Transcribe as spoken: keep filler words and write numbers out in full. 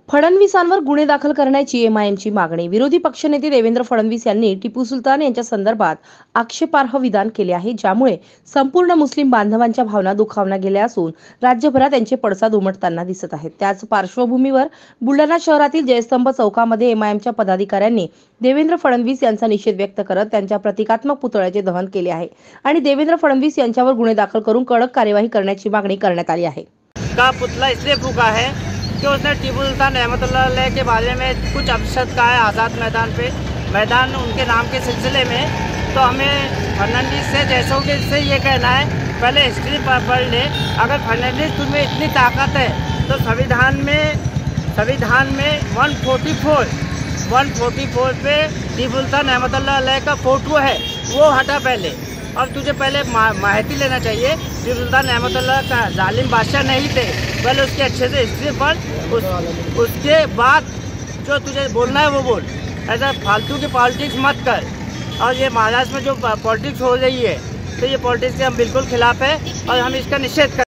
फडणवीसांवर गुन्हे दाखल करण्याची एमआयएमची मागणी. विरोधी पक्षनेते देवेंद्र फडणवीस यांनी टिपू सुलतान यांच्या संदर्भात आक्षेपार्ह विधान केले आहे, ज्यामुळे संपूर्ण मुस्लिम बांधवांच्या भावना दुखावल्या गेल्या असून राज्यभरात त्यांचे पडसाद उमटताना दिसत आहेत. त्याच पार्श्वभूमीवर बुलढाणा शहरातील जयस्तंभ चौकामध्ये एमआयएमच्या पदाधिकाऱ्यांनी देवेंद्र फडणवीस यांचा निषेध व्यक्त करत त्यांच्या प्रतिकात्मक पुतळ्याचे दहन केले आहे आणि देवेंद्र फडणवीस यांच्यावर गुन्हे दाखल करून कडक कार्यवाही करण्याची मागणी करण्यात आली आहे. का पुतला इसलिए फूका है कि उसने टीपू सुल्तान रहमतुल्लाह अलैह के बारे में कुछ अपशब्द कहा है आज़ाद मैदान पे मैदान उनके नाम के सिलसिले में। तो हमें फर्नांडिस से जैसों के से ये कहना है, पहले हिस्ट्री पढ़ ले। अगर फर्नांडिस तुम्हें इतनी ताकत है तो संविधान में संविधान में एक सौ चौवालीस पे टीपू सुल्तान रहमतुल्लाह अलैह का फोटो है, वो हटा पहले। और तुझे पहले माहिती लेना चाहिए, टीपू सुल्तान रहमतुल्लाह का जालिम बादशाह नहीं थे, पहले उसके अच्छे से हिस्ट्री पढ़, उस, उसके बाद जो तुझे बोलना है वो बोल। ऐसा फालतू की पॉलिटिक्स मत कर। और ये महाराष्ट्र में जो पॉलिटिक्स हो रही है, तो ये पॉलिटिक्स के हम बिल्कुल खिलाफ है और हम इसका निषेध कर